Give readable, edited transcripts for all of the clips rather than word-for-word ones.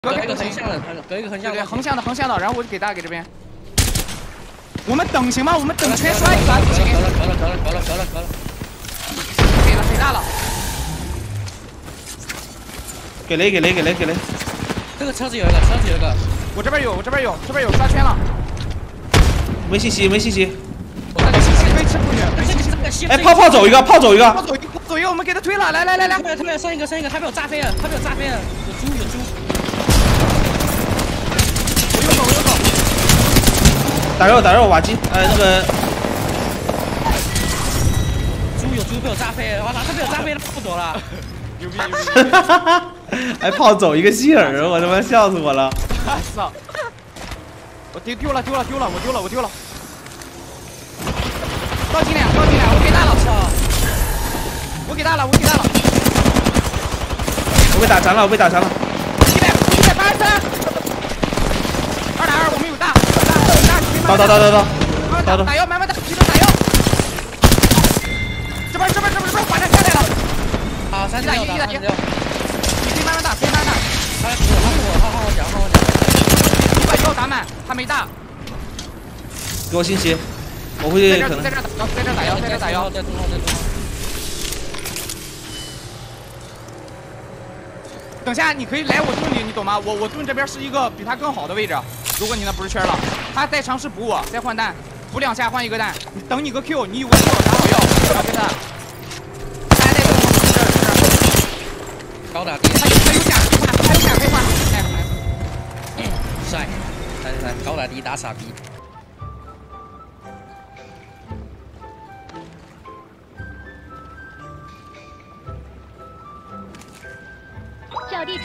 隔一个横向的，隔一个横向的， 横向的，然后我就给大家给这边。我们等行吗？我们等全摔一个， 隔了， 给大了。 给雷。 这个车子有一个， 我这边有，刷圈了。 没信息。 我这个信息可以吃出去。 哎，炮走一个， 炮走一个，我们给他推了，来， 推上一个，他被我炸飞了，有猪。我右手， 打肉瓦基，那个有猪被我炸飞了，哇，他被我炸飞了，不走了， 牛逼！ 哎，炮走一个希尔，我他妈笑死我了！ 操！我丢了！倒进来！我给大了！我给大了！ 我被打残了！183！2 打2，我们有大！ 到！ 打药，慢慢打，集中打药！这边，把他下来了！ 啊，3打1， 你可以慢慢打。 他换我讲。 你把药打满，他没大。 给我信息，我会在这打药。 在中。 等下你可以来我盾里，你懂吗？我盾这边是一个比他更好的位置。如果你那不是圈了，他再尝试补我，再换弹，补2下换一个弹。你等你个 Q， 你有个 Q 打好药，然后跟他。还在这高打低， 他有甲可以换。 帅，来，高打低打傻逼。 叫地主。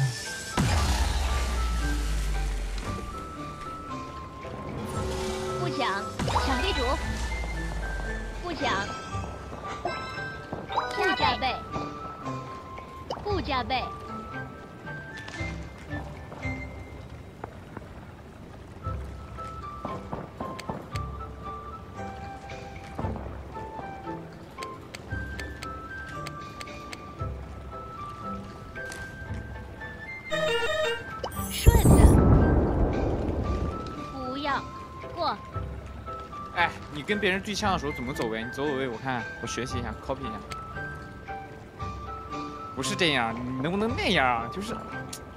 不想抢地主。不想。不加倍。顺着。不要过。 哎，你跟别人对枪的时候怎么走位？你走位，我看我学习一下 ，copy 一下。不是这样，你能不能那样？就是，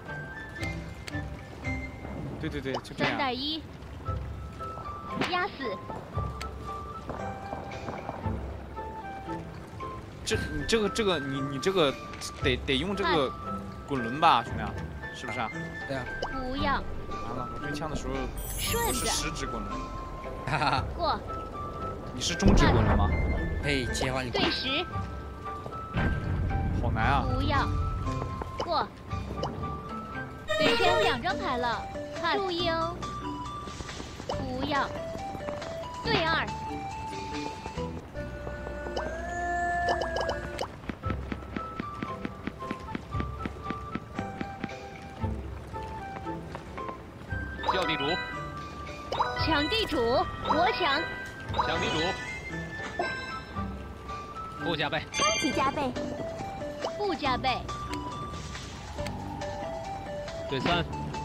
对，就这样。 3打1，压死。 你这个得用这个滚轮吧，兄弟，是不是啊？ 对啊。 不要。 完了，我对枪的时候顺着。 是食指滚轮。 哈哈。 过。 你是中指滚轮吗？ 可以切换。 对时。 好难啊！ 不要过，对圈2张牌了，注意哦。不要，对2。 叫地主。 抢地主，我抢。 抢地主。不加倍。 超级加倍。不加倍。 对3。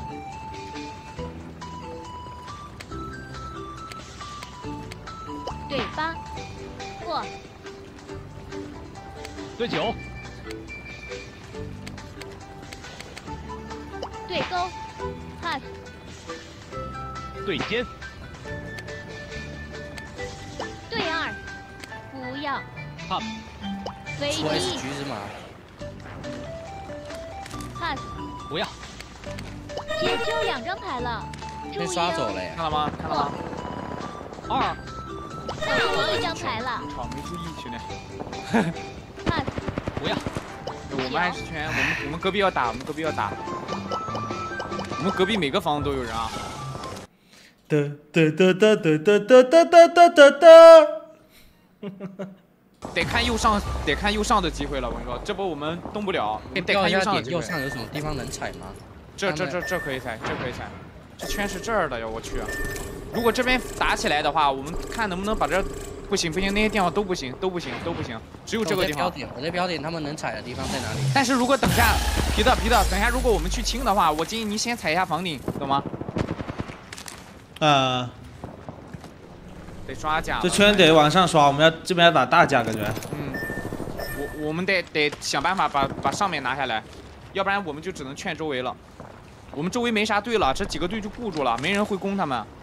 对8。过。 对9。 对勾。pass。 对尖。 对2。不要。 pass。 飞机。 我也是橘子嘛。 pass。 不要。 姐只有2张牌了， 被刷走了呀！ 看了吗 2。 那只有1张牌了。 操，没注意，兄弟。 pass。 不要。 我们还是圈，我们隔壁要打，我们隔壁每个房子都有人啊。得看右上的机会了，我跟你说，这波我们动不了，得看右上的机会。 右上有什么地方能踩吗？ 这可以踩，这圈是这儿的呀，我去！如果这边打起来的话，我们看能不能把这不行不行，那些地方都不行，只有这个地方。 我在标点，他们能踩的地方在哪里？ 但是如果等下，皮特，等下如果我们去清的话，我建议你先踩一下房顶，懂吗？得刷甲。 这圈得往上刷，我们要这边要打大架，感觉。 我们得想办法把上面拿下来，要不然我们就只能劝周围了。我们周围没啥队了，这几个队就固住了，没人会攻他们。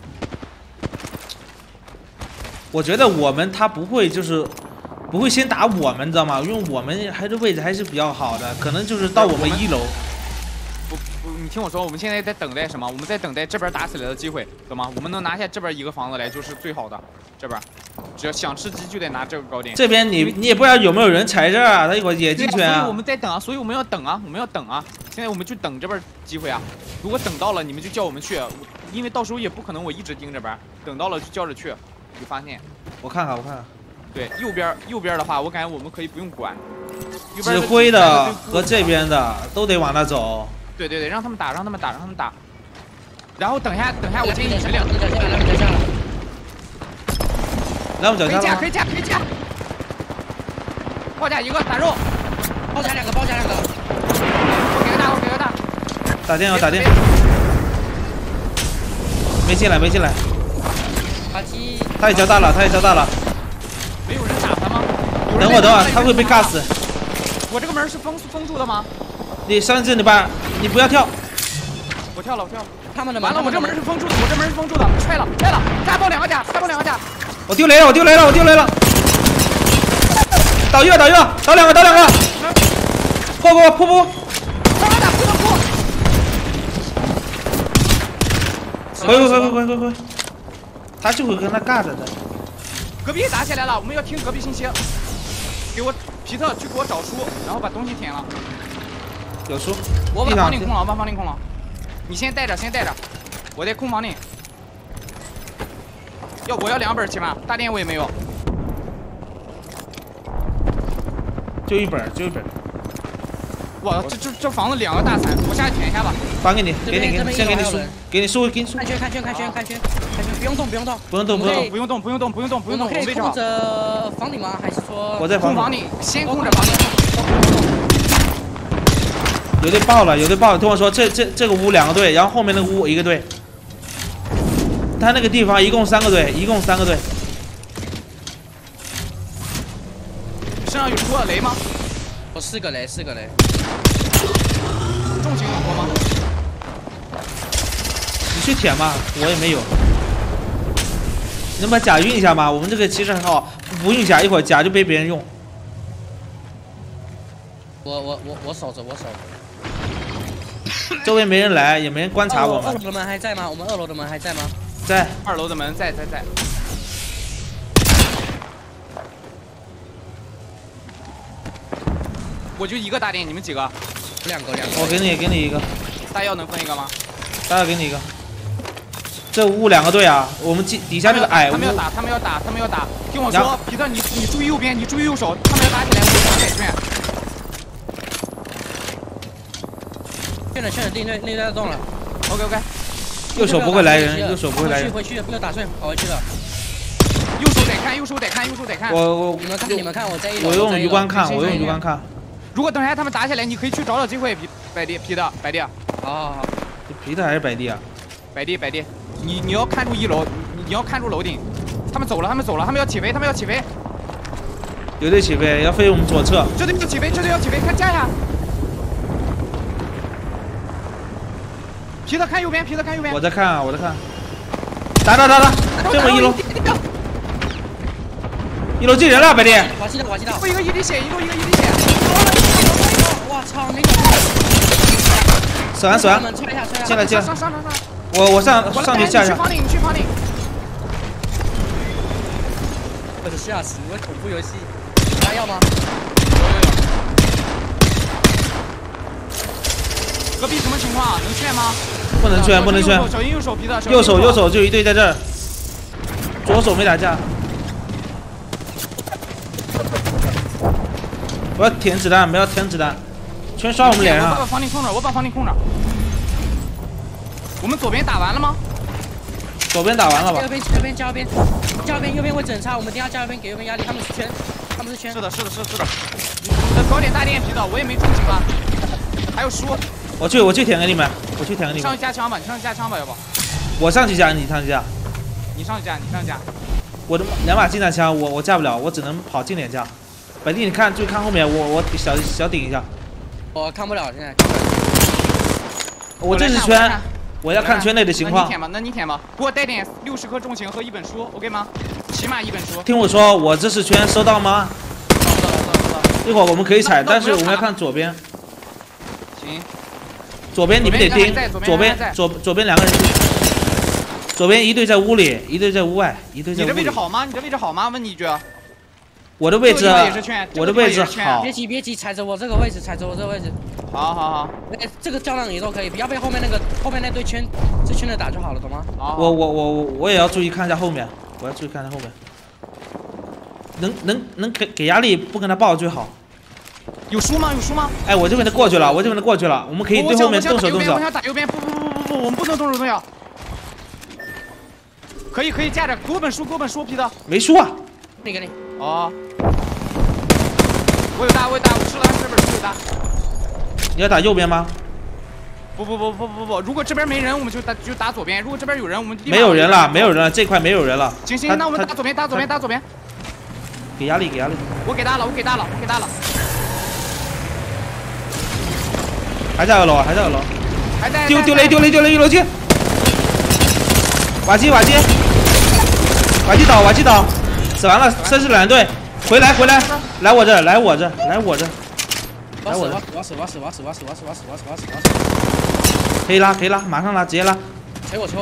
我觉得他不会不会先打我们，知道吗？因为我们还是位置还是比较好的，可能就是到我们1楼。 不，你听我说，我们现在在等待什么？我们在等待这边打起来的机会，懂吗？我们能拿下这边一个房子来就是最好的。这边，只要想吃鸡就得拿这个高点。 这边你也不知道有没有人踩这儿啊？他一会儿也进圈啊。 所以我们在等啊，所以我们要等啊，现在我们就等这边机会啊。如果等到了，你们就叫我们去，因为到时候也不可能我一直盯这边，等到了就叫着去。就发现， 我看看。 对，右边的话，我感觉我们可以不用管。 指挥的和这边的都得往那走。 对，让他们打。然后等下，我建议你们两个来我脚下了。 可以架。包夹一个打肉， 包夹两个。 我给个大。 打电。没进来。他也交大了。 没有人打他吗？ 等会儿，他会被尬死。 我这个门是封住的吗？ 你上这里吧，你不要跳。 我跳了。 他们的完了，我这门是封住的，拆了，再爆两个甲。 我丢雷了。倒一个，倒两个。破。 不能回。他就会跟他尬着的。 隔壁打起来了，我们要听隔壁信息。给我皮特去给我找书，然后把东西填了。 有书。 我把房顶空了，你先带着，我在空房顶。我要2本起码，大电我也没有。 就一本。 哇，这房子2个大残，我下去填一下吧。 还给你，先给你书，给你书。 看圈，不用动。 不用动。我们可以控着房顶吗？还是说我在房顶，先控着房顶。 有队爆了。听我说，这个屋2个队，然后后面那个屋1个队。他那个地方一共3个队。 身上有出了雷吗？ 我4个雷。 重型有多吗？ 你去舔吧，我也没有。能把甲运一下吗？我们这个其实很好，不运甲一会儿甲就被别人用。 我守着。 周围没人来，也没人观察我们。 2楼的门还在吗？我们2楼的门还在吗？ 在。 2楼的门在。我就1个大电，你们几个 ？2个。 我给你一个。 大药能分一个吗？ 大药给你一个。这屋2个队啊，我们底下那个矮屋。 他们要打。听我说，皮特，你注意右边，你注意右手，他们要打起来，我们得劝。 劝了，那队动了。 OK。 右手不会来人。 回去，不要打碎，跑回去了。 右手得看。 你们看，我在1楼。 我用余光看。 如果等下他们打起来，你可以去找机会，皮特，白弟。 好。皮特还是白弟啊？ 白弟，你要看住1楼，你要看住楼顶。他们走了，他们要起飞。 有队起飞，要飞我们左侧。 这队要起飞，看架呀！皮特看右边。 我在看。打！这么1楼。1楼进人了，白弟。 瓦西到。 一个一滴血。 我操，没死完。进来。 上。 我上去下。 你去房顶。 我是吓死，我恐怖游戏。还要吗？ 隔壁什么情况？能劝吗？ 不能劝。 小心右手，皮特。 右手就一队在这儿。左手没打架。不要填子弹，全刷我们脸上。 我把房顶控着。我们左边打完了吗？ 左边打完了吧？ 右边加右边，右边位置很差，我们一定要加右边给右边压力，他们是圈。 是的。搞点大电皮的，我也没重型了。还有书， 我去舔给你们， 上去加枪吧，你上去加枪吧，要不？ 我上去加，你上去加。 你上去加。 我的2把近战枪，我架不了，我只能跑近点架。本地，你看，就看后面，我小顶一下。 我看不了现在。 我这是圈，我要看圈内的情况。 那你舔吧，给我带点60颗重型和1本书 ，OK 吗？起码1本书。 听我说，我这是圈，收到吗？一会儿我们可以踩，但是我们要看左边。 行。 左边你们得盯，左边2个人。左边一队在屋里，一队在屋外，一队在屋里。 你这位置好吗？问你一句。 我的位置好。 别急，踩着我这个位置。 好。 这个胶囊你都可以，不要被后面那堆圈的打就好了，懂吗？ 我也要注意看一下后面，能给压力，不跟他爆最好。 有书吗？ 哎，我这边的过去了，我们可以对后面动手。 我想打右边，不，我们不能动手动脚。可以架着，给我本书皮的。 没书啊。 给你。 哦。我有大，我吃了这本书有大。 你要打右边吗？ 不，如果这边没人，我们就打左边；如果这边有人，我们没有人了，这块没有人了。 行，那我们打左边。 给压力。 我给大了。 还在二楼。 还在。 丢雷1楼去。瓦基倒，死完了，剩是2队，回来，来我这。可以拉，马上拉，直接拉。 捶我！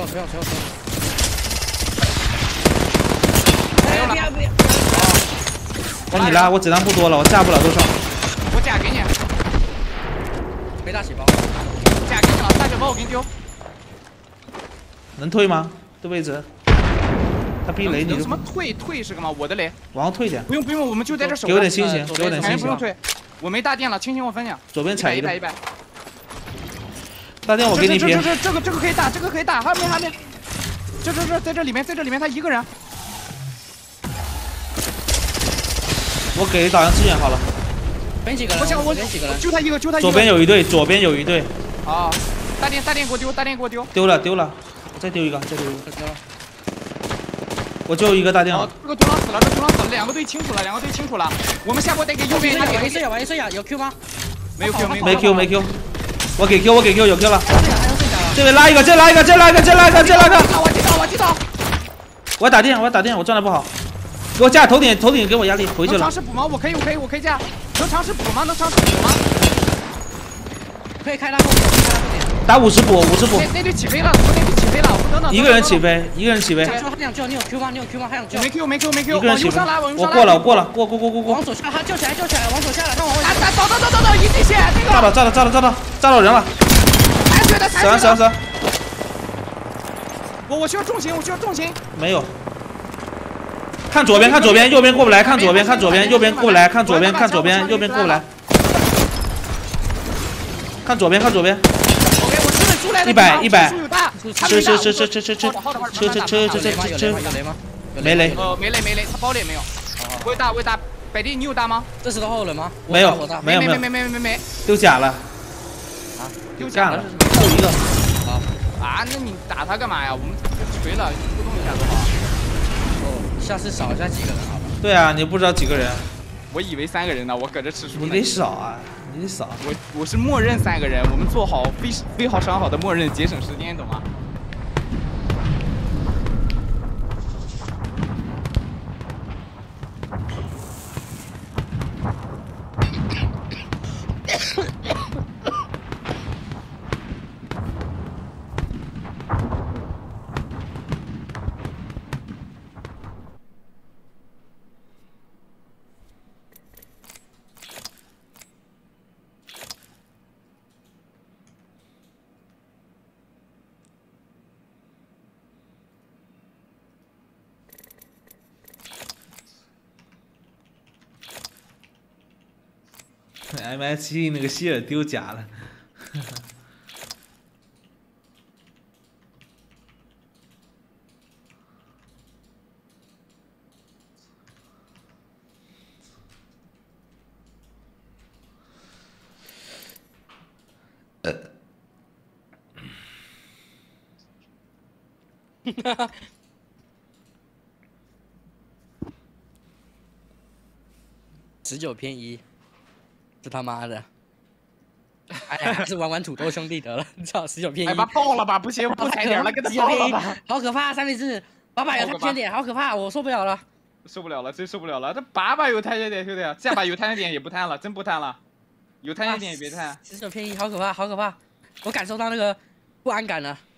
帮你拉，我子弹不多了，我架不了多少。 我甲给你。 没大血包。 甲给你了，大血包我给你丢。 能退吗？这位置。他逼雷，你什么退是干嘛？我的雷。 往上退点。 不用，我们就在这守。 给我点清醒， 不用退，我没大电了，清醒我分享。 左边踩 100。 大电我给你撇。 这个可以打，还没。这在这里面，他一个人。 我给导弹支援好了。 没几个人。 我几个人？ 就他一个。 左边有一队。 啊，大电给我丢。 丢了，再丢一个。我就一个大电了。 这个独狼死了，2个队清楚了。我们下波得给右边。 玩一下，有 Q 吗？ 没 Q。 我给 Q，有 Q 了。这边拉一个。 我击倒。 我要打电，我状态不好。给我架头顶给我压力，回去了。 能尝试补吗？我可以架。能尝试补吗？ 可以开拉后点。 打50补。 那队起飞了，我等。 一个人起飞。 你有 Q 吗？还想救？ 没 Q。 一个人起飞。我过了。 往左下，他救起来，往左下了，看往位置。 走，一地线那个。 炸到人了。死完。 我需要重型。 没有。看左边，右边过不来。看左边，右边过不来。看左边，右边过不来。看左边。 100，吃，没雷， 他包里也没有。我有大，百弟你有大吗？ 这是个后人吗？ 没有， 没， 丢甲了， 丢甲了， 就一个。 啊，那你打他干嘛呀？我们锤了，互动一下多好。 下次少加几个人好吧？ 对啊，你不知道几个人？ 我以为3个人呢，我搁这吃书。 你得少啊。 你得少， 我是默认3个人，我们做好非常好的默认，节省时间，懂吗？ MSC 那个希尔丢甲了， 19偏1，这他妈的！哎呀，还是玩土豆兄弟得了，操，19偏哎， 1， 把爆了吧，不行，不踩点了，给他爆了吧。 好可怕，3v4，爸爸有探险点，好可怕，我受不了了。 受不了了，真受不了了！这爸爸有探险点，兄弟，这把有探险点也不探了，真不探了，有探险点也别探。 19偏1，好可怕，好可怕，我感受到那个不安感了。